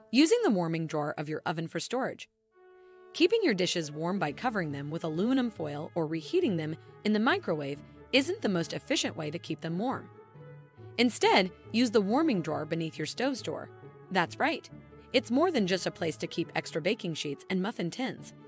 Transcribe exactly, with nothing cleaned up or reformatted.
Using the warming drawer of your oven for storage. Keeping your dishes warm by covering them with aluminum foil or reheating them in the microwave isn't the most efficient way to keep them warm. Instead, use the warming drawer beneath your stove door. That's right. It's more than just a place to keep extra baking sheets and muffin tins.